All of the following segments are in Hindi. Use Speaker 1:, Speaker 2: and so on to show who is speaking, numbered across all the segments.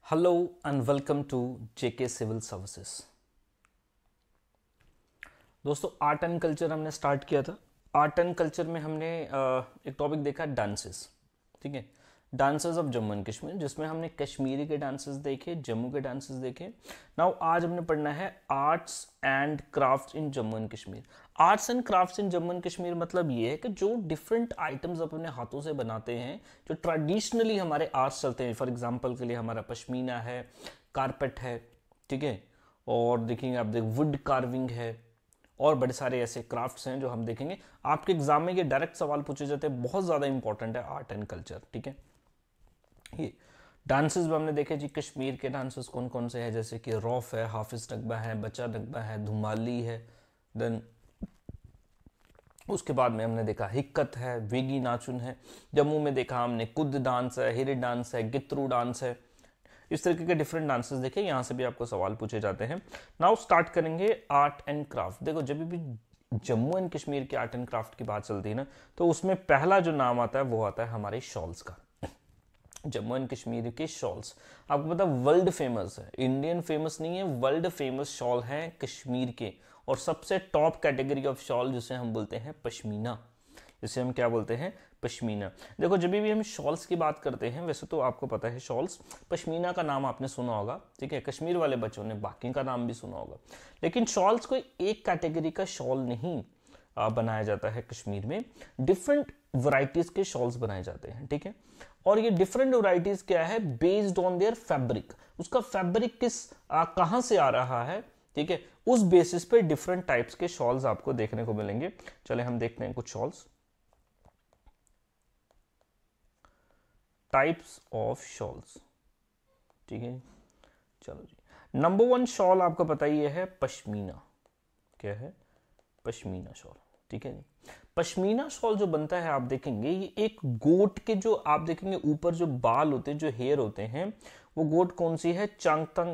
Speaker 1: Hello and welcome to JK civil services. दोस्तों आर्ट एंड कल्चर हमने स्टार्ट किया था। आर्ट एंड कल्चर में हमने एक टॉपिक देखा डांसेस। ठीक है, dances of Jammu and Kashmir, जिसमें हमने कश्मीरी के डांसेस देखे, जम्मू के डांसेस देखे। नाउ आज हमने पढ़ना है arts and crafts in Jammu and Kashmir. Arts and crafts in Jammu and Kashmir मतलब ये है कि जो डिफरेंट आइटम्स अपने हाथों से बनाते हैं, जो ट्रेडिशनली हमारे आर्ट्स चलते हैं। फॉर एग्जांपल के लिए हमारा पश्मीना है, कारपेट है, ठीक है, और देखेंगे आप वुड कार्विंग है, और बड़े सारे ऐसे क्राफ्ट्स हैं जो हम देखेंगे। आपके एग्जाम में ये डायरेक्ट सवाल पूछे जाते हैं, बहुत ज़्यादा इंपॉर्टेंट है आर्ट एंड कल्चर। ठीक है, ये डांसेस भी हमने देखे जी। कश्मीर के डांसेस कौन कौन से हैं, जैसे कि रौफ है, हाफिज नगबा है, बच्चा नगबा है, धुमाली है। देन उसके बाद में हमने देखा हिक्कत है, वेगी नाचुन है। जम्मू में देखा हमने कुद डांस है, हिर डांस है, गित्रू डांस है। इस तरीके के डिफरेंट डांसेस देखे, यहाँ से भी आपको सवाल पूछे जाते हैं। नाउ स्टार्ट करेंगे आर्ट एंड क्राफ्ट। देखो जब भी जम्मू एंड कश्मीर के आर्ट एंड क्राफ्ट की बात चलती है ना, तो उसमें पहला जो नाम आता है वो आता है हमारे शॉल्स का। जम्मू एंड कश्मीर के शॉल्स आपको पता वर्ल्ड फेमस है, इंडियन फेमस नहीं है, वर्ल्ड फेमस शॉल है कश्मीर के। और सबसे टॉप कैटेगरी ऑफ शॉल जिसे हम बोलते हैं पश्मीना, जिसे हम क्या बोलते हैं, पश्मीना। देखो जब भी हम शॉल्स की बात करते हैं, वैसे तो आपको पता है शॉल्स, पश्मीना का नाम आपने सुना होगा, ठीक है, कश्मीर वाले बच्चों ने बाकी का नाम भी सुना होगा। लेकिन शॉल्स कोई एक कैटेगरी का शॉल नहीं बनाया जाता है कश्मीर में, डिफरेंट वैरायटीज के शॉल्स बनाए जाते हैं। ठीक है, और ये डिफरेंट वैरायटीज क्या है, बेस्ड ऑन देयर फैब्रिक। उसका फैब्रिक कहां से आ रहा है, ठीक है, उस बेसिस पे डिफरेंट टाइप्स के शॉल्स आपको देखने को मिलेंगे। चले हम देखते हैं कुछ शॉल्स, टाइप्स ऑफ शॉल्स। ठीक है, चलो जी। नंबर 1 शॉल आपको पता ही है पश्मीना। क्या है, पश्मीना शॉल। ठीक है, पश्मीना शॉल जो बनता है आप देखेंगे, ये एक गोट के जो आप देखेंगे ऊपर जो बाल होते हैं, जो हेयर होते हैं, वो गोट कौन सी है, चांगतंग,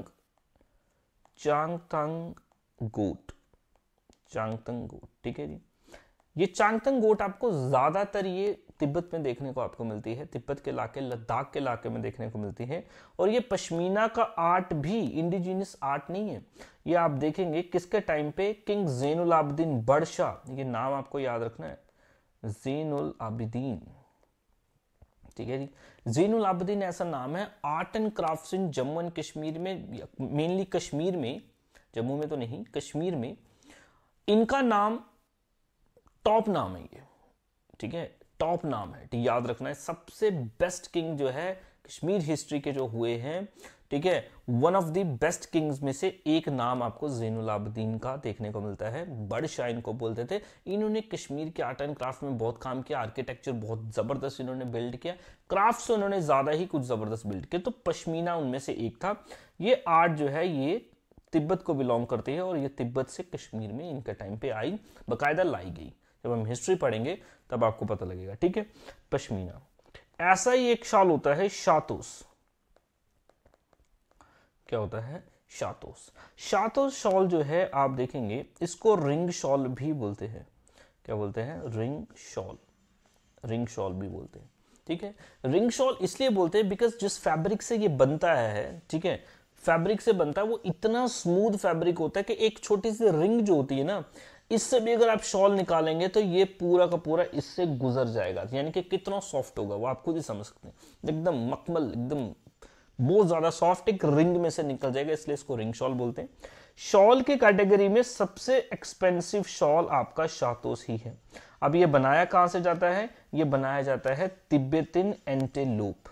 Speaker 1: चांगतंग गोट, चांगतंग गोट। ठीक है जी, ये चांगतंग गोट आपको ज्यादातर ये तिब्बत में देखने को आपको मिलती है, तिब्बत के इलाके, लद्दाख के इलाके में देखने को मिलती है। और ये पश्मीना का आर्ट भी इंडिजिनियस आर्ट नहीं है, ये आप देखेंगे किसके टाइम पे, किंग ज़ैनुल आबिदीन बड़शाह, ये नाम आपको याद रखना है, ज़ैनुल आबिदीन। ठीक है जी, ज़ैनुल आबिदीन ऐसा नाम है। Art and crafts in Jammu and Kashmir में, मेनली कश्मीर में, जम्मू में तो नहीं, कश्मीर में इनका नाम टॉप नाम है ये। ठीक है, टॉप नाम है, याद रखना है। सबसे बेस्ट किंग जो है कश्मीर हिस्ट्री के जो हुए हैं, ठीक है, one of the best kings में से एक नाम आपको ज़ैनुल आबिदीन का देखने को मिलता है। बड़शाह इनको बोलते थे। इन्होंने कश्मीर के आर्ट एंड क्राफ्ट में बहुत काम किया, आर्किटेक्चर बहुत जबरदस्त इन्होंने बिल्ड किया, क्राफ्ट्स उन्होंने ज्यादा ही कुछ जबरदस्त बिल्ड किया। तो पश्मीना उनमें से एक था। ये आर्ट जो है ये तिब्बत को बिलोंग करती है, और ये तिब्बत से कश्मीर में इनके टाइम पे आई, बाकायदा लाई गई। जब हम हिस्ट्री पढ़ेंगे तब आपको पता लगेगा। ठीक है, पश्मीना। ऐसा ही एक शॉल होता है शातोस। क्या होता है, शातोस। शातोस शॉल जो है आप देखेंगे, इसको रिंग शॉल भी बोलते हैं। क्या बोलते हैं, रिंग शॉल, रिंग शॉल भी बोलते हैं। ठीक है, रिंग शॉल इसलिए बोलते हैं बिकॉज जिस फैब्रिक से ये बनता है, ठीक है, फैब्रिक से बनता है, वो इतना स्मूथ फैब्रिक होता है कि एक छोटी सी रिंग जो होती है ना, इससे भी अगर आप शॉल निकालेंगे तो ये पूरा का पूरा इससे गुजर जाएगा। यानी कि कितना सॉफ्ट होगा वो आप खुद ही समझ सकते हैं, एकदम मखमल, एकदम बहुत ज्यादा सॉफ्ट, एक रिंग में से निकल जाएगा, इसलिए इसको रिंग शॉल बोलते हैं। शॉल की कैटेगरी में सबसे एक्सपेंसिव शॉल आपका शातोस ही है। अब ये बनाया कहां से जाता है, ये बनाया जाता है तिब्बतिन एंटेलोप,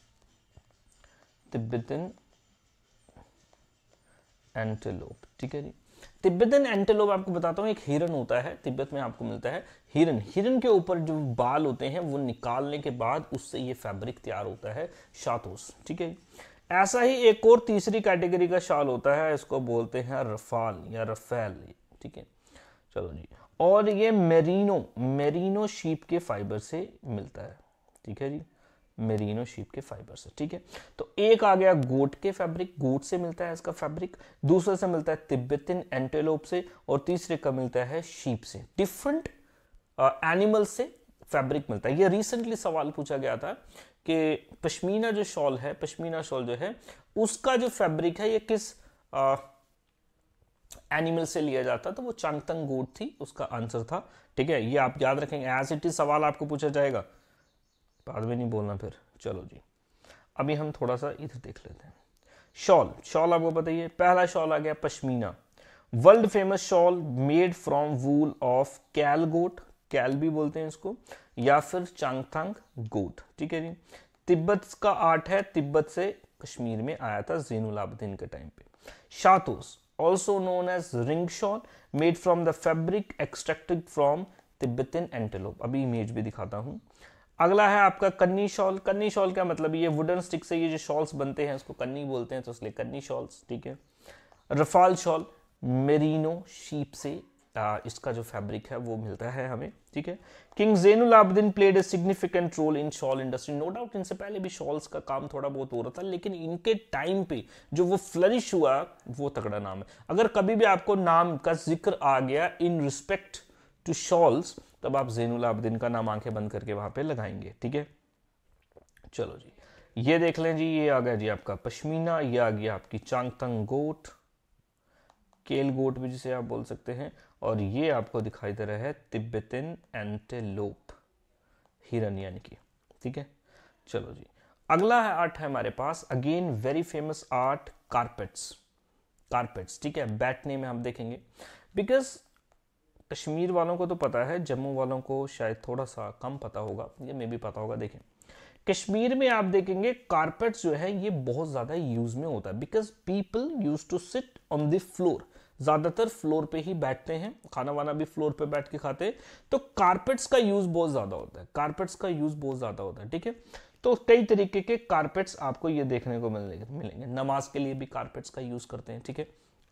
Speaker 1: तिब्बतिन एंटेलोप। ठीक है जी, तिब्बतन एंटेलोप आपको बताता हूं, एक हिरन होता है, तिब्बत में आपको मिलता है हिरन। हिरन के ऊपर जो बाल होते हैं वो निकालने के बाद उससे ये फैब्रिक तैयार होता है, शातोस। ठीक है, ऐसा ही एक और तीसरी कैटेगरी का शाल होता है, इसको बोलते हैं रफाल या रफेल। ठीक है, चलो जी, और ये मेरिनो, मेरिनो शीप के फाइबर से मिलता है। ठीक है जी, मेरिनो शीप के फाइबर से। ठीक है, तो एक आ गया गोट के फैब्रिक, गोट से मिलता है इसका फैब्रिक, दूसरे से मिलता है तिब्बतिन एंटेलोप से, और तीसरे का मिलता है शीप से। डिफरेंट एनिमल से फैब्रिक मिलता है। ये रिसेंटली सवाल पूछा गया था कि पश्मीना जो शॉल है, पश्मीना शॉल जो है उसका जो फैब्रिक है ये किस एनिमल से लिया जाता, तो वो चांगथंग गोट थी, उसका आंसर था। ठीक है, ये आप याद रखेंगे, एज इट इज सवाल आपको पूछा जाएगा, बाद में नहीं बोलना फिर। चलो जी, अभी हम थोड़ा सा इधर देख लेते हैं। शॉल, शॉल आपको बताइए, पहला शॉल आ गया pashmina, world famous shawl made from wool of kail goat, kail भी बोलते हैं इसको, या फिर चांगथंग गोट। ठीक है जी, तिब्बत का आर्ट है, तिब्बत से कश्मीर में आया था ज़ैनुल आबदीन के टाइम पे। Shahtoosh also known as ring shawl made from the fabric extracted from Tibetan antelope। अभी इमेज भी दिखाता हूं। अगला है आपका कन्नी शॉल। कन्नी शॉल का मतलब ये वुडन स्टिक से ये जो शॉल्स बनते हैं उसको कन्नी बोलते हैं, तो इसलिए कन्नी शॉल्स। ठीक है, रफाल शॉल मेरिनो शीप से इसका जो फैब्रिक है वो मिलता है हमें। ठीक है, king Zainul Abidin played a significant role in shawl industry. No doubt इनसे पहले भी शॉल्स का काम थोड़ा बहुत हो रहा था, लेकिन इनके टाइम पे जो वो फ्लरिश हुआ वो तगड़ा नाम है। अगर कभी भी आपको नाम का जिक्र आ गया इन रिस्पेक्ट टू शॉल्स, तब आप ज़ैनुल आबदीन का नाम आंखें बंद करके वहां पे लगाएंगे। ठीक है, चलो जी, ये देख लें जी, ये आ गया जी आपका पश्मीना, ये आ गया आपकी चांगथंग गोट, केल गोट भी जिसे आप बोल सकते हैं, और ये आपको दिखाई दे रहा है तिब्बतन एंटेलोप, हिरन यानी कि। ठीक है, चलो जी, अगला है आर्ट है हमारे पास, again very famous art, carpets. Carpets, ठीक है, बैठने में हम देखेंगे, बिकॉज कश्मीर वालों को तो पता है, जम्मू वालों को शायद थोड़ा सा कम पता होगा, ये मे भी पता होगा। देखें, कश्मीर में आप देखेंगे कारपेट्स जो है ये बहुत ज्यादा यूज में होता है, because people use to sit on the floor, ज्यादातर फ्लोर पे ही बैठते हैं, खाना वाना भी फ्लोर पे बैठ के खाते हैं, तो कारपेट्स का यूज बहुत ज्यादा होता है, कारपेट्स का यूज बहुत ज्यादा होता है। ठीक है, तो कई तरीके के कारपेट्स आपको ये देखने को मिलेंगे, नमाज के लिए भी कारपेट्स का यूज करते हैं। ठीक है,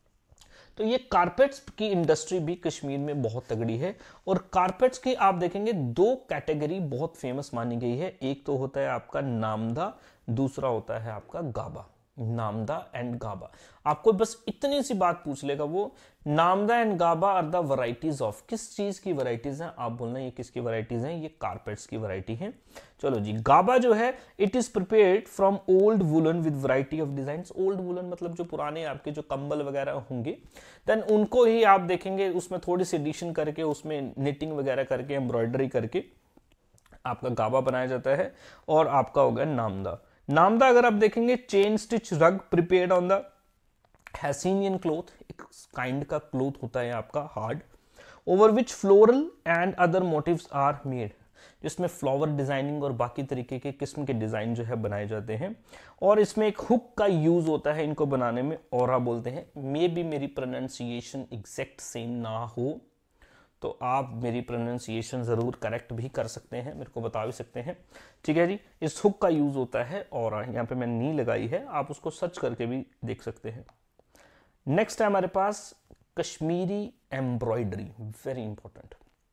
Speaker 1: तो ये कारपेट्स की इंडस्ट्री भी कश्मीर में बहुत तगड़ी है, और कारपेट्स की आप देखेंगे दो कैटेगरी बहुत फेमस मानी गई है, एक तो होता है आपका नामदा, दूसरा होता है आपका गाबा। नामदा एंड गाबा, आपको बस इतनी सी बात पूछ लेगा वो, namda and gabba are the varieties of, किस चीज की वैरायटीज हैं, आप बोलना ये किसकी वैरायटीज हैं, ये कारपेट्स की वैरायटी है। चलो जी, गाबा जो है it is prepared from old woollen with variety of designs. Old woollen मतलब जो पुराने आपके जो कंबल वगैरह होंगे, देन उनको ही आप देखेंगे उसमें थोड़ी सी एडिशन करके, उसमें निटिंग वगैरह करके, एम्ब्रॉयडरी करके आपका गाबा बनाया जाता है, और आपका हो गया नामदा। नामदा अगर आप देखेंगे, chain stitch rug prepared on the hessian cloth, एक काइंड का क्लोथ होता है आपका hard, over which floral and other motifs are made, जिसमें फ्लावर डिजाइनिंग और बाकी तरीके के किस्म के डिजाइन जो है बनाए जाते हैं, और इसमें एक हुक का यूज होता है इनको बनाने में, औरा बोलते हैं। मे बी मेरी प्रोनाउंसिएशन एग्जैक्ट सेम ना हो, तो आप मेरी प्रोनाउंसिएशन जरूर करेक्ट भी कर सकते हैं, मेरे को बता भी सकते हैं। ठीक है जी, इस हुक का यूज होता है, और यहाँ पे मैंने नी लगाई है, आप उसको सर्च करके भी देख सकते हैं। नेक्स्ट है हमारे पास कश्मीरी एम्ब्रॉयडरी, वेरी इंपॉर्टेंट।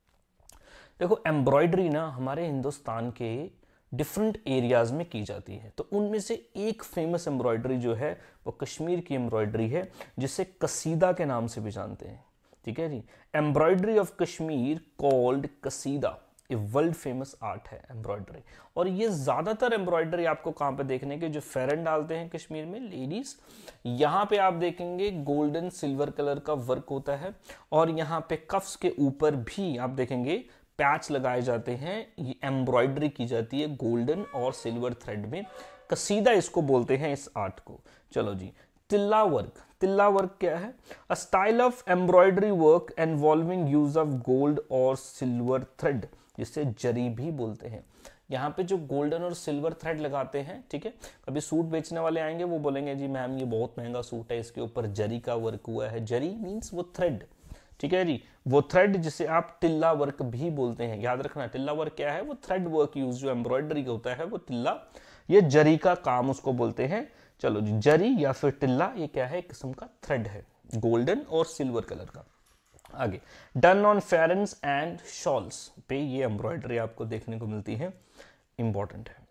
Speaker 1: देखो, एम्ब्रॉयडरी ना हमारे हिंदुस्तान के डिफरेंट एरियाज में की जाती है, तो उनमें से एक फेमस एम्ब्रॉयडरी जो है वो कश्मीर की एम्ब्रॉयडरी है, जिसे कसीदा के नाम से भी जानते हैं। ठीक है जी, embroidery of Kashmir called kasida, ये वर्ल्ड फेमस आर्ट है एम्ब्रॉयडरी। और ये ज्यादातर एम्ब्रॉयडरी आपको कहां पे देखने के, जो फेरन डालते हैं कश्मीर में लेडीज, यहां पे आप देखेंगे गोल्डन सिल्वर कलर का वर्क होता है, और यहां पे कफ्स के ऊपर भी आप देखेंगे पैच लगाए जाते हैं, ये एम्ब्रॉयडरी की जाती है गोल्डन और सिल्वर थ्रेड में, कसीदा इसको बोलते हैं इस आर्ट को। चलो जी, तिल्ला वर्क, तिल्ला वर्क क्या है, a style of embroidery work involving use of gold और सिल्वर थ्रेड, जिसे जरी भी बोलते हैं। यहाँ पे जो गोल्डन और सिल्वर थ्रेड लगाते हैं, ठीक है, कभी सूट बेचने वाले आएंगे वो बोलेंगे जी मैम ये बहुत महंगा सूट है, इसके ऊपर जरी का वर्क हुआ है। जरी मीन्स वो थ्रेड, ठीक है जी, वो थ्रेड जिसे आप टिल्ला वर्क भी बोलते हैं। याद रखना, टिल्ला वर्क क्या है, वो थ्रेड वर्क यूज जो एम्ब्रॉयडरी का होता है वो टिल्ला, ये जरी का काम उसको बोलते हैं। चलो जी, जरी या फिर टिल्ला ये क्या है, एक किस्म का थ्रेड है, गोल्डन और सिल्वर कलर का। आगे, done on pherans and shawls पे ये एम्ब्रॉयडरी आपको देखने को मिलती है, इंपॉर्टेंट है।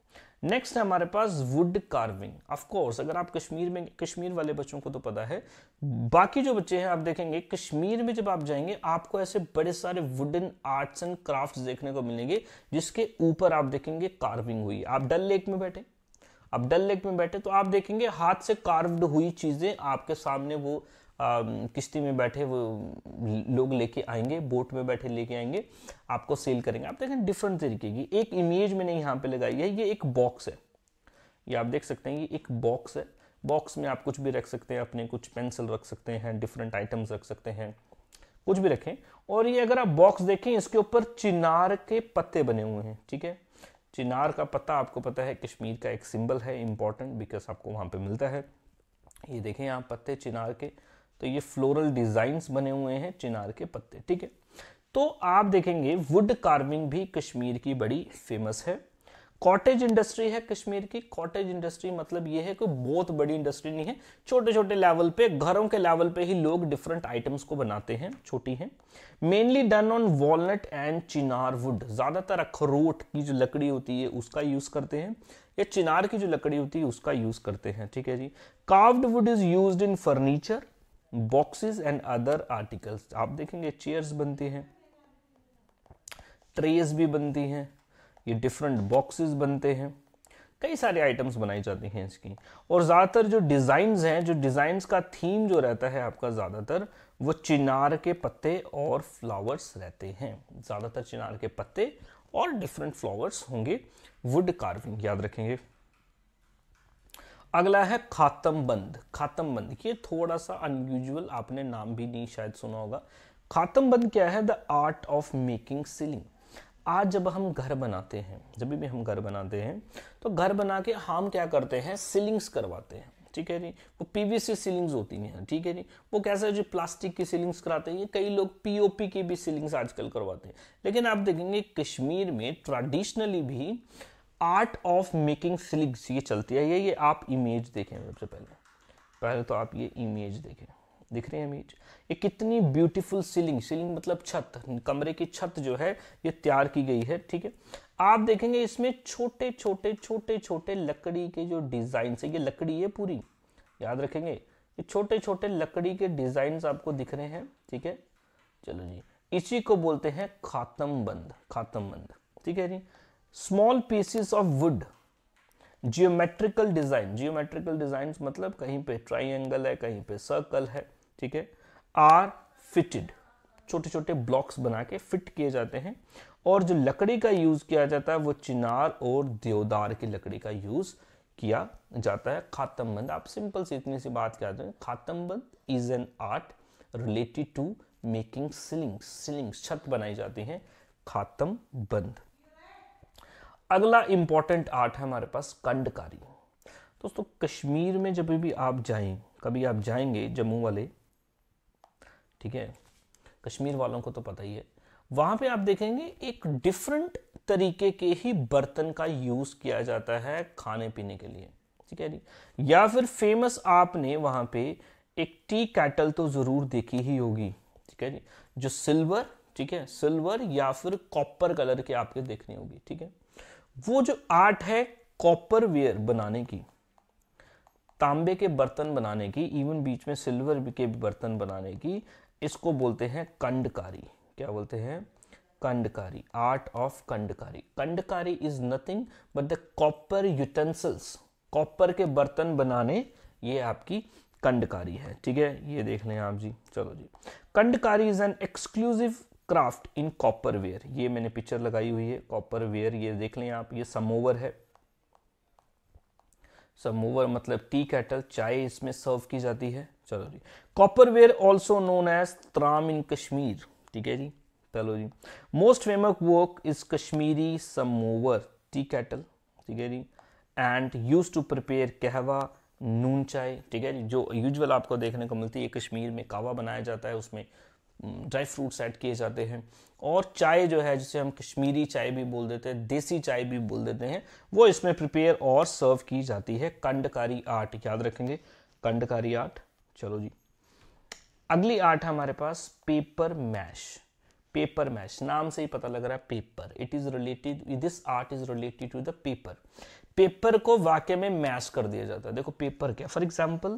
Speaker 1: नेक्स्ट है हमारे पास वुड कार्विंग। ऑफ कोर्स अगर आप कश्मीर वाले बच्चों को तो पता है, बाकी जो बच्चे हैं आप देखेंगे कश्मीर में जब आप जाएंगे आपको ऐसे बड़े सारे वुडन आर्ट्स एंड क्राफ्ट्स देखने को मिलेंगे जिसके ऊपर आप देखेंगे कार्विंग हुई। आप डल लेक में बैठे तो आप देखेंगे हाथ से कार्व्ड हुई चीजें आपके सामने वो किश्ती में बैठे वो लोग लेके आएंगे, बोट में बैठे लेके आएंगे, आपको सेल करेंगे। आप देखें डिफरेंट तरीके की एक इमेज मैंने यहाँ पे लगाई है, ये एक बॉक्स है, ये आप देख सकते हैं ये एक बॉक्स है। बॉक्स में आप कुछ भी रख सकते हैं, अपने कुछ पेंसिल रख सकते हैं, डिफरेंट आइटम्स रख सकते हैं, कुछ भी रखें। और ये अगर आप बॉक्स देखें इसके ऊपर चिनार के पत्ते बने हुए हैं, ठीक है। चिनार का पत्ता आपको पता है कश्मीर का एक सिंबल है, इंपॉर्टेंट, बिकॉज आपको वहां पे मिलता है। ये देखें यहाँ पत्ते चिनार के, तो ये फ्लोरल डिजाइन्स बने हुए हैं चिनार के पत्ते, ठीक है। तो आप देखेंगे वुड कार्विंग भी कश्मीर की बड़ी फेमस है। कॉटेज इंडस्ट्री है कश्मीर की। कॉटेज इंडस्ट्री मतलब ये है कि बहुत बड़ी इंडस्ट्री नहीं है, छोटे छोटे लेवल पे, घरों के लेवल पे ही लोग डिफरेंट आइटम्स को बनाते हैं, छोटी हैं। Mainly done on walnut and chinar wood. ज्यादातर अखरोट की जो लकड़ी होती है उसका यूज करते हैं, या चिनार की जो लकड़ी होती है उसका यूज करते हैं, ठीक है जी। Carved wood is used in furniture, boxes and other articles. आप देखेंगे चेयर्स बनती हैं, ट्रेज भी बनती हैं, ये डिफरेंट बॉक्सेस बनते हैं, कई सारे आइटम्स बनाई जाती हैं इसकी। और ज़्यादातर जो डिज़ाइंस हैं, जो डिज़ाइंस का थीम जो रहता है आपका ज़्यादातर वो चिनार के पत्ते और फ्लावर्स रहते हैं। ज़्यादातर चिनार के पत्ते और डिफरेंट फ्लावर्स होंगे। वुड कार्विंग याद रखेंगे। अगला है खातमबंद। खातमबंद ये थोड़ा सा अनयूजुअल, आपने नाम भी नहीं शायद सुना होगा। खातमबंद क्या है? The art of making ceiling. आज जब हम घर बनाते हैं, जब भी हम घर बनाते हैं तो घर बना के हम क्या करते हैं, सीलिंग्स करवाते हैं, ठीक है जी। वो पीवीसी सीलिंग्स होती हैं, ठीक है जी। वो कैसे जो प्लास्टिक की सीलिंग्स कराते हैं, कई लोग पीओपी की भी सीलिंग्स आजकल करवाते हैं। लेकिन आप देखेंगे कश्मीर में ट्रेडिशनली भी आर्ट ऑफ मेकिंग सीलिंग्स ये चलती है। ये आप इमेज देखें सबसे पहले तो आप ये इमेज देखें, दिख रही है इमेज? ये कितनी ब्यूटीफुल सीलिंग मतलब छत, कमरे की छत जो है ये तैयार की गई है, ठीक है। आप देखेंगे इसमें छोटे छोटे लकड़ी के जो डिजाइन है, ये लकड़ी है पूरी, याद रखेंगे। ये छोटे छोटे लकड़ी के डिजाइन आपको दिख रहे हैं, ठीक है। चलो जी, इसी को बोलते हैं खातमबंद, ठीक है जी। Small pieces of wood, geometrical design मतलब कहीं पे ट्राइंगल है, कहीं पे सर्कल है, ठीक है। आर फिटेड, छोटे छोटे ब्लॉक्स बना के फिट किए जाते हैं। और जो लकड़ी का यूज किया जाता है वो चिनार और देवदार की लकड़ी का यूज किया जाता है। खातमबंद, आप सिंपल सी इतनी सी बात क्या हैं, khatamband is an art related to making ceilings, छत बनाई जाती हैं, खातमबंद। अगला इंपॉर्टेंट आर्ट है हमारे पास कंडकारी। दोस्तों कश्मीर में जब भी आप जाएं, कभी आप जाएंगे जम्मू वाले, ठीक है, कश्मीर वालों को तो पता ही है, वहां पे आप देखेंगे एक डिफरेंट तरीके के ही बर्तन का यूज किया जाता है खाने पीने के लिए, ठीक है जी। या फिर फेमस आपने वहां पे एक टी कैटल तो जरूर देखी ही होगी, ठीक है जी, जो सिल्वर, ठीक है, सिल्वर या फिर कॉपर कलर के आपके देखनी होगी, ठीक है। वो जो आर्ट है कॉपर वेयर बनाने की, तांबे के बर्तन बनाने की, इवन बीच में सिल्वर के बर्तन बनाने की, इसको बोलते हैं कंडकारी। क्या बोलते हैं? Kandkari, art of kandkari. Kandkari is nothing but the copper utensils, copper के बर्तन बनाने, ये आपकी कंडकारी है, ठीक है। ये देख लें आप जी। चलो जी, kandkari is an exclusive craft in copper ware. ये मैंने पिक्चर लगाई हुई है कॉपर वेयर, ये देख लें आप। ये समोवर है, समोवर मतलब टी कैटल, चाय इसमें सर्व की जाती है। चलो जी, copper ware also known as traam in Kashmir, ठीक है जी। चलो जी, most famous work is Kashmiri samovar tea kettle, ठीक है जी, and use to prepare kahwa noon चाय, ठीक है जी। जो यूजुअल आपको देखने को मिलती है कश्मीर में, कहवा बनाया जाता है, उसमें ड्राई फ्रूट्स ऐड किए जाते हैं। और चाय जो है, जिसे हम कश्मीरी चाय भी बोल देते हैं, देसी चाय भी बोल देते हैं, वो इसमें प्रिपेयर और सर्व की जाती है। कंडकारी आर्ट याद रखेंगे, कंडकारी आर्ट। चलो जी, अगली आर्ट है हमारे पास पेपर मैश। पेपर मैश नाम से ही पता लग रहा है paper, it is related, this art is related to the paper. Paper को वाकई में मैश कर दिया जाता है। देखो पेपर क्या, फॉर एग्जाम्पल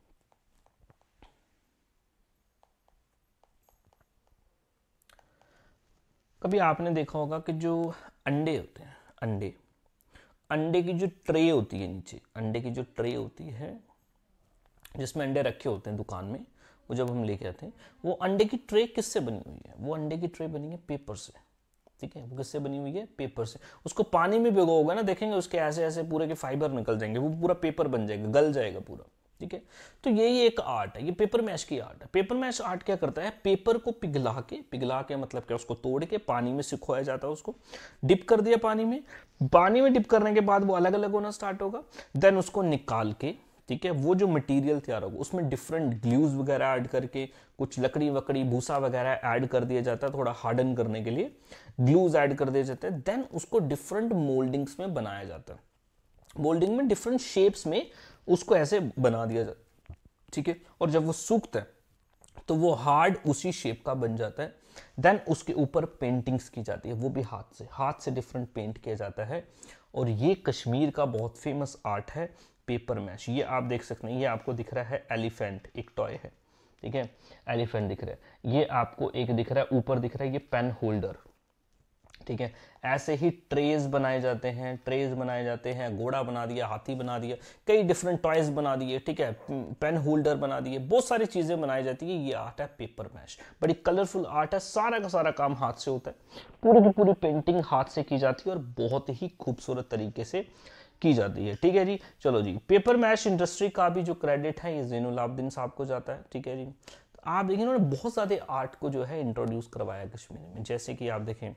Speaker 1: कभी आपने देखा होगा कि जो अंडे होते हैं, अंडे की जो ट्रे होती है, नीचे अंडे की जो ट्रे होती है जिसमें अंडे रखे होते हैं दुकान में, वो जब हम लेके आते हैं, वो अंडे की ट्रे किससे बनी हुई है? वो अंडे की ट्रे बनी है पेपर से, ठीक है। वो किससे बनी हुई है? पेपर से। उसको पानी में भिगोगा ना, देखेंगे उसके ऐसे ऐसे पूरे के फाइबर निकल जाएंगे, वो पूरा पेपर बन जाएगा, गल जाएगा पूरा, ठीक है। तो यही एक आर्ट है, ये पेपर मैश की आर्ट है। पेपर मैश आर्ट क्या करता है? पेपर को पिघला के मतलब क्या, उसको तोड़ के पानी में सिखोया जाता है, उसको डिप कर दिया पानी में डिप करने के बाद वो अलग अलग होना स्टार्ट होगा। देन उसको निकाल के, ठीक है, वो जो मटेरियल तैयार होगा उसमें डिफरेंट ग्लूज वगैरह ऐड करके, कुछ लकड़ी वकड़ी भूसा वगैरह ऐड कर दिया जाता है, थोड़ा हार्डन करने के लिए ग्लूज ऐड कर दिए जाते हैं। देन उसको डिफरेंट मोल्डिंग्स में बनाया जाता है, मोल्डिंग में डिफरेंट शेप्स में उसको ऐसे बना दिया जाता है, ठीक है। और जब वो सूखता है तो वो हार्ड उसी शेप का बन जाता है। देन उसके ऊपर पेंटिंग्स की जाती है, वो भी हाथ से डिफरेंट पेंट किया जाता है। और ये कश्मीर का बहुत फेमस आर्ट है पेपर मैश। ये आप देख सकते हैं, ये आपको दिख रहा है एलिफेंट, एक टॉय है, ठीक है, एलिफेंट दिख रहा है। ये आपको एक दिख रहा है, ऊपर दिख रहा है ये पेन होल्डर, ठीक है। ऐसे ही ट्रेज बनाए जाते हैं, घोड़ा बना दिया, हाथी बना दिया, कई डिफरेंट टॉयज बना दिए, ठीक है, पेन होल्डर बना दिए, बहुत सारी चीजें बनाई जाती है। ये आर्ट है पेपर मैश, बड़ी कलरफुल आर्ट है, सारा का सारा काम हाथ से होता है, पूरी की पूरी पेंटिंग हाथ से की जाती है और बहुत ही खूबसूरत तरीके से की जाती है, ठीक है जी। चलो जी, पेपर मैश इंडस्ट्री का भी जो क्रेडिट है ये ज़ैनुल आबदीन साहब को जाता है, ठीक है जी। तो आप देखिए उन्होंने बहुत सारे आर्ट को जो है इंट्रोड्यूस करवाया कश्मीर में, जैसे कि आप देखें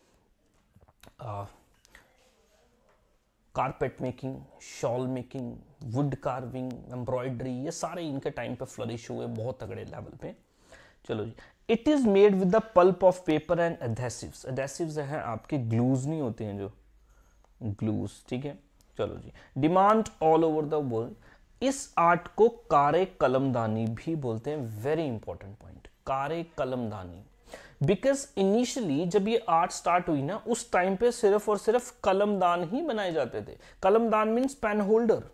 Speaker 1: carpet making, shawl making, wood carving, embroidery, ये सारे इनके टाइम पे फ्लरिश हुए बहुत तगड़े लेवल पे। चलो जी, it is made with the pulp of paper and adhesives. Adhesives हैं आपके ग्लूज नहीं होते हैं जो ग्लूज, ठीक है। चलो जी, demand all over the world. इस आर्ट को कारे कलमदानी भी बोलते हैं, वेरी इंपॉर्टेंट पॉइंट, कारे कलमदानी। बिकॉज इनिशियली जब ये आर्ट स्टार्ट हुई ना, उस टाइम पे सिर्फ और सिर्फ कलमदान ही बनाए जाते थे। कलमदान मीन्स पेन होल्डर,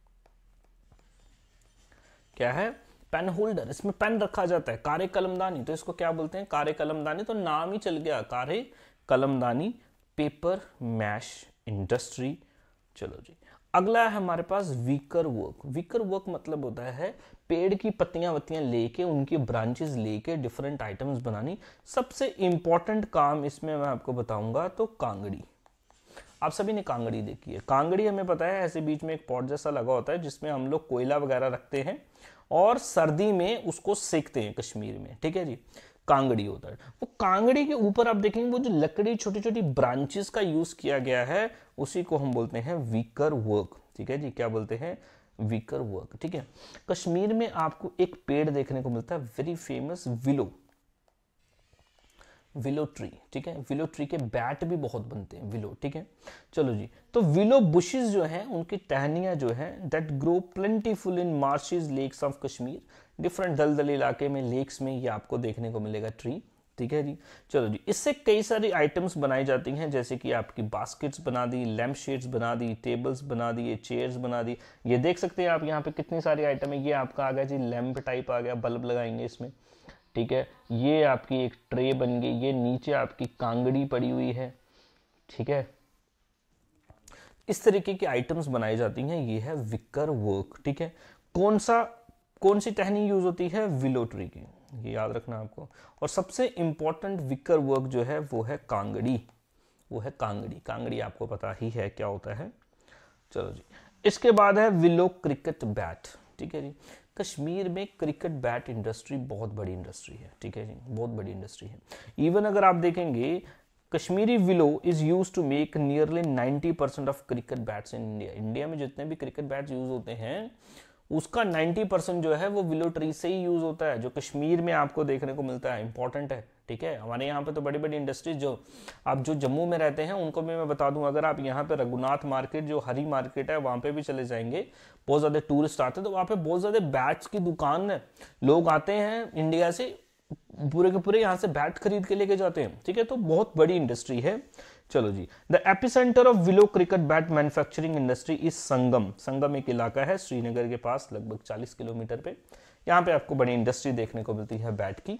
Speaker 1: क्या है? पेन होल्डर, इसमें पेन रखा जाता है। कारे कलमदानी, तो इसको क्या बोलते हैं? कारे कलमदानी, तो नाम ही चल गया कारे कलमदानी, पेपर मैश इंडस्ट्री। चलो जी, अगला है हमारे पास वीकर वर्क। वीकर वर्क मतलब होता है पेड़ की पत्तियां वत्तियां लेके, उनकी ब्रांचेस लेके डिफरेंट आइटम्स बनानी। सबसे इंपॉर्टेंट काम इसमें मैं आपको बताऊंगा तो कांगड़ी। आप सभी ने कांगड़ी देखी है। कांगड़ी हमें पता है ऐसे बीच में एक पॉट जैसा लगा होता है जिसमें हम लोग कोयला वगैरह रखते हैं और सर्दी में उसको सेकते हैं कश्मीर में, ठीक है जी। कांगड़ी होता है। वो कांगड़ी के ऊपर आप देखेंगे वो जो लकड़ी छोटी छोटी ब्रांचेस का यूज किया गया है, उसी को हम बोलते हैं वीकर वर्क, ठीक है जी। क्या बोलते हैं? वीकर वर्क, ठीक है। कश्मीर में आपको एक पेड़ देखने को मिलता है, वेरी फेमस, विलो ट्री, ठीक है। विलो ट्री के बैट भी बहुत बनते हैं, विलो, ठीक है। चलो जी, तो विलो बुशेस जो हैं, उनकी टहनियां जो हैं, that grow plentiful in marshes, lakes of Kashmir. Different दलदल इलाके में, लेक्स में ये आपको देखने को मिलेगा ट्री, ठीक है जी। चलो जी, इससे कई सारी आइटम्स बनाई जाती हैं, जैसे कि आपकी बास्केट्स बना दी, लैम्प शेड्स बना दी, टेबल्स बना दिए, चेयर्स बना दी। ये देख सकते हैं आप यहाँ पे कितनी सारी आइटम है। ये आपका आ गया जी लैम्प टाइप आ गया, बल्ब लगाएंगे इसमें, ठीक है। ये आपकी एक ट्रे बन गई, ये नीचे आपकी कांगड़ी पड़ी हुई है, ठीक है। इस तरीके की आइटम्स बनाई जाती हैं, ये है विकर वर्क, ठीक है। कौन सी टहनी यूज होती है? विलो ट्री की, ये याद रखना आपको। और सबसे इंपॉर्टेंट विकर वर्क जो है वो है कांगड़ी, वो है कांगड़ी। कांगड़ी आपको पता ही है क्या होता है। चलो जी, इसके बाद है विलो क्रिकेट बैट, ठीक है जी। कश्मीर में क्रिकेट बैट इंडस्ट्री बहुत बड़ी इंडस्ट्री है, ठीक है जी, बहुत बड़ी इंडस्ट्री है। इवन अगर आप देखेंगे Kashmiri willow is use to make nearly 90% of cricket bats in India. India में जितने भी क्रिकेट बैट्स यूज होते हैं उसका 90% जो है वो विलो ट्री से ही यूज होता है, जो कश्मीर में आपको देखने को मिलता है। इंपॉर्टेंट है, ठीक है। हमारे यहाँ पे तो बड़ी बड़ी इंडस्ट्रीज, जो आप जो जम्मू में रहते हैं उनको भी मैं बता दूं, अगर आप यहाँ पे रघुनाथ मार्केट, जो हरी मार्केट है, वहां पे भी चले जाएंगे, बहुत ज्यादा टूरिस्ट आते हैं, तो वहां पे बहुत ज्यादा बैट्स की दुकान है। लोग आते हैं इंडिया से, पूरे के पूरे यहाँ से बैट खरीद के लेके जाते हैं, ठीक है। तो बहुत बड़ी इंडस्ट्री है। चलो जी, the epicentre of willow cricket bat manufacturing industry is Sangam. Sangam एक इलाका है श्रीनगर के पास, लगभग 40 किलोमीटर पे। यहाँ पे आपको बड़ी इंडस्ट्री देखने को मिलती है बैट की।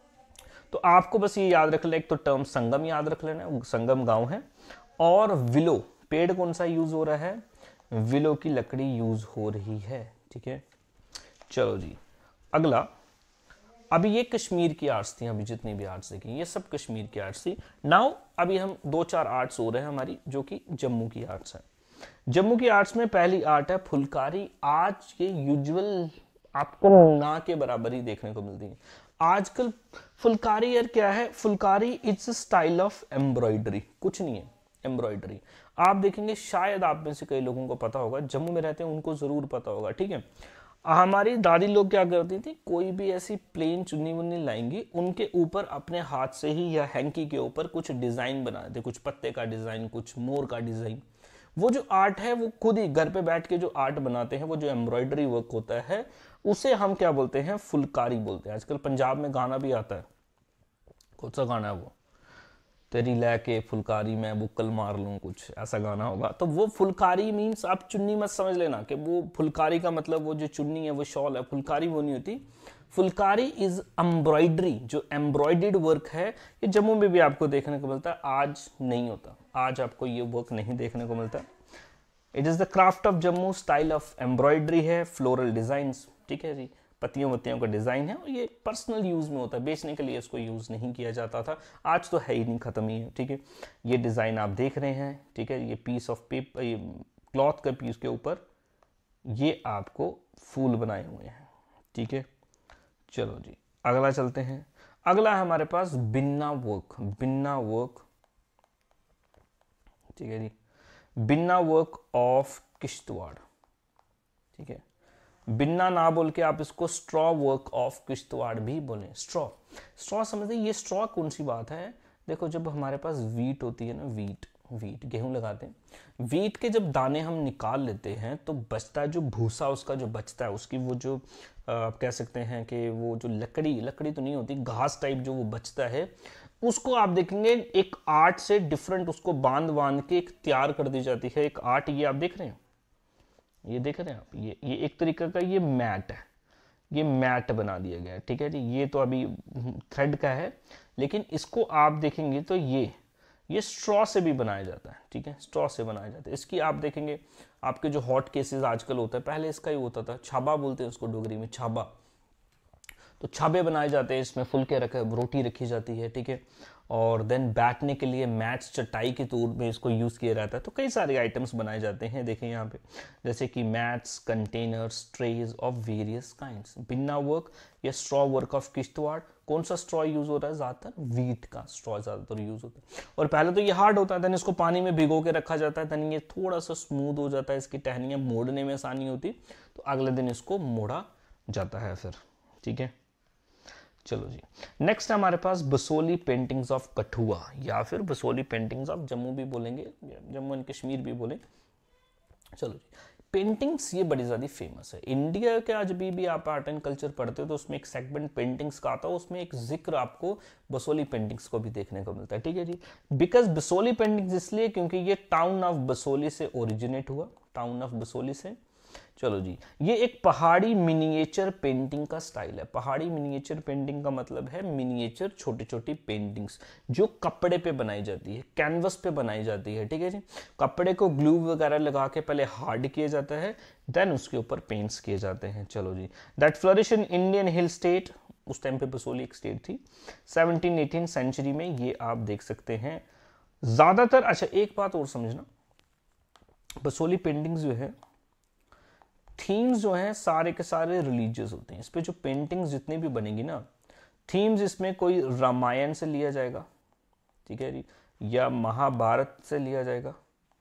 Speaker 1: तो आपको बस ये याद रख लेना, एक तो टर्म संगम याद रख लेना, संगम गांव है, और विलो पेड़ कौन सा यूज हो रहा है, विलो की लकड़ी यूज हो रही है, ठीक है। चलो जी, अगला, अभी ये कश्मीर की आर्ट्स थी, अभी जितनी भी आर्ट्स देखी ये सब कश्मीर की आर्ट्स थी। नाउ अभी हम 2-4 आर्ट्स हो रहे हैं हमारी, जो कि जम्मू की आर्ट्स है। जम्मू की आर्ट्स में पहली आर्ट है फुलकारी। आज ये यूजुअल आपको ना के बराबर ही देखने को मिलती है आजकल। फुलकारी यार क्या है, Phulkari it's style of embroidery, कुछ नहीं है, एम्ब्रॉयडरी। आप देखेंगे, शायद आप में से कई लोगों को पता होगा, जम्मू में रहते हैं उनको जरूर पता होगा, ठीक है। हमारी दादी लोग क्या करती थी, कोई भी ऐसी प्लेन चुन्नी मुन्नी लाएंगी, उनके ऊपर अपने हाथ से ही या हैंकी के ऊपर कुछ डिजाइन बना देते, कुछ पत्ते का डिजाइन, कुछ मोर का डिजाइन। वो जो आर्ट है वो खुद ही घर पे बैठ के जो आर्ट बनाते हैं, वो जो एम्ब्रॉयडरी वर्क होता है, उसे हम क्या बोलते हैं, फुलकारी बोलते हैं। आजकल पंजाब में गाना भी आता है, कौन सा गाना है वो, तेरी लैके फुलकारी मैं बुक्कल मार लूं, कुछ ऐसा गाना होगा। तो वो फुलकारी मीन्स, आप चुन्नी मत समझ लेना कि वो फुलकारी का मतलब वो जो चुन्नी है वो शॉल है, फुलकारी वो नहीं होती। फुलकारी इज एम्ब्रॉयडरी, जो एम्ब्रॉयडर्ड वर्क है, ये जम्मू में भी आपको देखने को मिलता है, आज नहीं होता, आज आपको ये वर्क नहीं देखने को मिलता। It is the craft of Jammu, style of embroidery है, फ्लोरल डिजाइन, ठीक है जी, पत्तियों वत्तियों का डिजाइन है, और ये पर्सनल यूज में होता है, बेचने के लिए इसको यूज नहीं किया जाता था, आज तो है ही नहीं, खत्म ही है, ठीक है। ये डिजाइन आप देख रहे हैं, ठीक है, ये पीस ऑफ पेपर, ये क्लॉथ का पीस के ऊपर ये आपको फूल बनाए हुए हैं, ठीक है। चलो जी, अगला चलते हैं। अगला है हमारे पास बिन्ना वर्क, बिन्ना वर्क, ठीक है जी, बिन्ना वर्क ऑफ किश्तवाड़, ठीक है। बिन्ना ना बोल के आप इसको स्ट्रॉ वर्क ऑफ किश्तवाड़ भी बोलें। स्ट्रॉ, स्ट्रॉ समझते, ये स्ट्रॉ कौन सी बात है, देखो जब हमारे पास वीट होती है ना, वीट गेहूं लगाते हैं, वीट के जब दाने हम निकाल लेते हैं तो बचता है जो भूसा, उसका जो बचता है, उसकी वो जो आप कह सकते हैं कि वो जो लकड़ी तो नहीं होती, घास टाइप जो वो बचता है, उसको आप देखेंगे एक आर्ट से डिफरेंट उसको बांध के एक तैयार कर दी जाती है एक आर्ट। ये आप देख रहे हैं, ये देख रहे हैं आप, ये एक तरीके का ये मैट है, ये मैट बना दिया गया है, ठीक है जी। ये तो अभी थ्रेड का है, लेकिन इसको आप देखेंगे तो ये स्ट्रॉ से भी बनाया जाता है, ठीक है, स्ट्रॉ से बनाया जाता है। इसकी आप देखेंगे, आपके जो हॉट केसेस आजकल होता है, पहले इसका ही होता था, छाबा बोलते हैं उसको डोगरी में, छाबा। तो छाबे बनाए जाते हैं, इसमें फुलके रखे, रोटी रखी जाती है, ठीक है। और देन बैठने के लिए मैट्स, चटाई के तौर में इसको यूज़ किया जाता है। तो कई सारे आइटम्स बनाए जाते हैं, देखें यहाँ पे, जैसे कि mats, containers, trays of various kinds. Binna work या स्ट्रॉ वर्क ऑफ किश्तवाड़, कौन सा स्ट्रॉ यूज होता है, ज़्यादातर वीट का स्ट्रॉ ज़्यादातर यूज होता है। और पहले तो ये हार्ड होता है, देन इसको पानी में भिगो के रखा जाता है, देन ये थोड़ा सा स्मूथ हो जाता है, इसकी टहनियाँ मोड़ने में आसानी होती, तो अगले दिन इसको मोड़ा जाता है फिर, ठीक है। चलो जी, नेक्स्ट हमारे पास बसोली पेंटिंग्स ऑफ कठुआ, या फिर बसोली पेंटिंग्स ऑफ जम्मू भी बोलेंगे, जम्मू एंड कश्मीर भी बोले। चलो जी, पेंटिंग्स ये बड़ी ज़्यादा फेमस है इंडिया के। आज भी आप आर्ट एंड कल्चर पढ़ते हो तो उसमें एक सेगमेंट पेंटिंग्स का आता है, उसमें एक जिक्र आपको बसोली पेंटिंग्स को भी देखने को मिलता है, ठीक है जी। बिकॉज बसोली पेंटिंग्स इसलिए क्योंकि ये टाउन ऑफ बसोली से ओरिजिनेट हुआ, टाउन ऑफ बसोली से। चलो जी, ये एक पहाड़ी मिनिएचर पेंटिंग का स्टाइल है। पहाड़ी मिनिएचर पेंटिंग का मतलब है मिनिएचर, छोटी छोटी पेंटिंग्स जो कपड़े पे बनाई जाती है, कैनवस पे बनाई जाती है, ठीक है जी। कपड़े को ग्लू वगैरह लगा के पहले हार्ड किया जाता है, देन उसके ऊपर पेंट्स किए जाते हैं। चलो जी, that flourish in Indian hill state, उस टाइम पे बसोली एक स्टेट थी, 17-18 सेंचुरी में, ये आप देख सकते हैं ज्यादातर। अच्छा एक बात और समझना, बसोली पेंटिंग्स जो है, थीम्स जो हैं सारे के सारे रिलीजियस होते हैं। इस पे जो पेंटिंग्स जितनी भी बनेगी ना, थीम्स इसमें कोई रामायण से लिया जाएगा, ठीक है जी, या महाभारत से लिया जाएगा,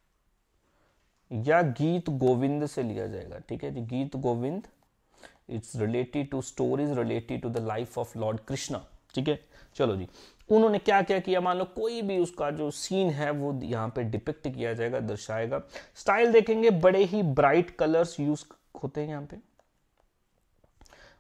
Speaker 1: या गीत गोविंद से लिया जाएगा, ठीक है जी। Geet Govind, it's related to stories related to the life of lord Krishna, ठीक है। चलो जी, उन्होंने क्या क्या किया, मान लो कोई भी उसका जो सीन है वो यहाँ पे डिपिक्ट किया जाएगा, दर्शाएगा। स्टाइल देखेंगे, बड़े ही ब्राइट कलर्स यूज होते हैं यहाँ पे,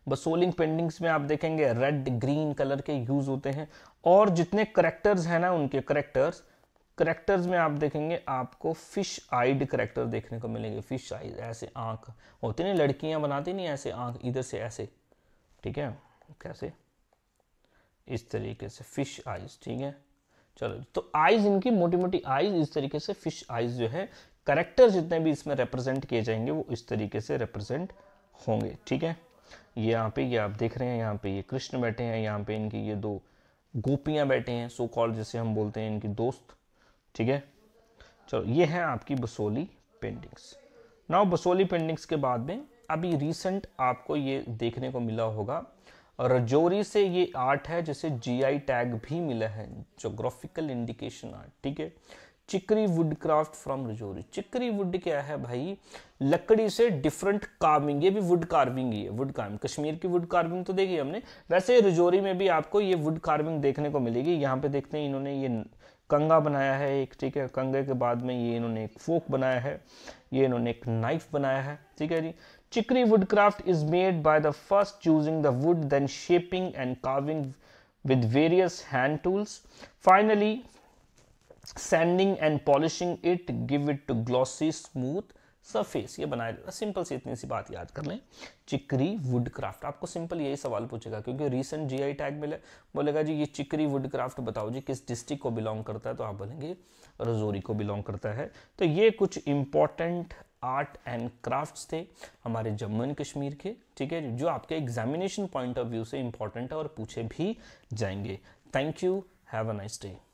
Speaker 1: बसोलिंग पेंटिंग्स में आप देखेंगे रेड ग्रीन कलर के यूज होते हैं, और जितने करेक्टर्स हैं ना उनके करेक्टर्स में आप देखेंगे आपको फिश आइड करेक्टर देखने को मिलेंगे। फिश आइड, ऐसे आंख होती नहीं, लड़कियां बनाती नहीं ऐसे आंख इधर से ऐसे, ठीक है, कैसे इस तरीके से फिश आइज, ठीक है। चलो, तो आइज इनकी मोटी मोटी आइज इस तरीके से, फिश आइज जो है, करेक्टर जितने भी इसमें रिप्रेजेंट किए जाएंगे वो इस तरीके से रिप्रेजेंट होंगे, ठीक है। ये यहाँ पे ये आप देख रहे हैं, यहाँ पे ये कृष्ण बैठे हैं, यहाँ पे इनकी ये दो गोपियां बैठे हैं, सो कॉल्ड जिसे हम बोलते हैं इनकी दोस्त, ठीक है। चलो, ये है आपकी Basohli paintings. Now Basohli paintings के बाद में अभी रिसेंट आपको ये देखने को मिला होगा, रजौरी से ये आर्ट है जिसे जीआई टैग भी मिला है, ज्योग्राफिकल इंडिकेशन आर्ट, ठीक है। Chikri wood craft from Rajouri. Chikri wood क्या है भाई, लकड़ी से डिफरेंट कार्विंग, ये भी वुड कार्विंग ही है, वुड कार्विंग। कश्मीर की वुड कार्विंग तो देखी हमने, वैसे रजौरी में भी आपको ये वुड कार्विंग देखने को मिलेगी। यहाँ पे देखते हैं इन्होंने ये कंगा बनाया है एक, ठीक है। कंगे के बाद में ये इन्होंने एक फोक बनाया है, ये इन्होंने एक नाइफ बनाया है, ठीक है जी। चिकरी woodcraft is made by the first choosing the wood, then shaping and carving with various hand tools. Finally, sanding and polishing it, give it to glossy, smooth surface. ये बनाया जाता है। सिंपल सी इतनी सी बात याद कर लें, चिकरी वुडक्राफ्ट। आपको सिंपल यही सवाल पूछेगा क्योंकि रिसेंट जीआई टैग मिले, बोलेगा जी ये चिकरी वुडक्राफ्ट बताओ जी किस डिस्ट्रिक्ट को बिलोंग करता है, तो आप बोलेंगे रजौरी को बिलोंग करता है। तो ये कुछ इंपॉर्टेंट आर्ट एंड क्राफ्ट्स थे हमारे जम्मू एंड कश्मीर के, ठीक है, जो आपके एग्जामिनेशन पॉइंट ऑफ व्यू से इंपॉर्टेंट है और पूछे भी जाएंगे। Thank you, have a nice day.